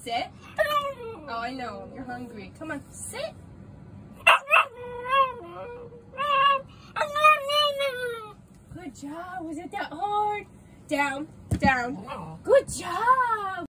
Sit. Oh, I know. You're hungry. Come on. Sit. Good job. Was it that hard? Down. Down. Good job.